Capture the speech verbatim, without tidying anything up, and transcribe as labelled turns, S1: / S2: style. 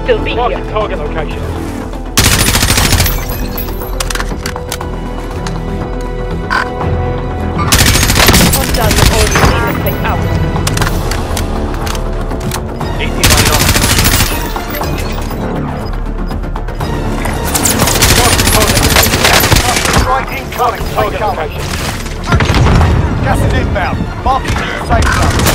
S1: still be
S2: Marking
S1: here.
S2: target location.
S1: One down the all you need to take out.
S2: Easy, my lord.
S3: Strike incoming.
S2: Target location.
S3: Gas is inbound. Marking new safe zone.